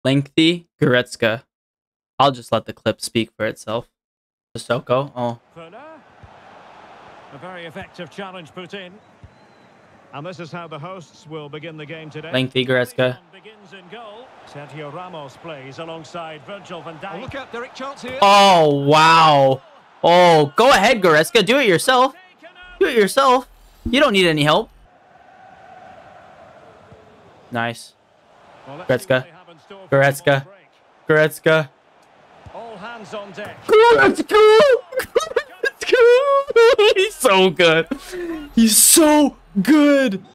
Lengthy Goretzka. I'll just let the clip speak for itself. Sissoko. Oh. A very effective challenge put in. And this is how the hosts will begin the game today. Lengthy Goretzka. Begins in goal. Sergio Ramos plays alongside Virgil van Dijk. Oh, look out, direct chance here. Oh, wow. Oh, go ahead, Goretzka. Do it yourself. Do it yourself. You don't need any help. Nice. Goretzka. Goretzka. Goretzka. All hands on deck. Goretzka. He's so good. He's so good.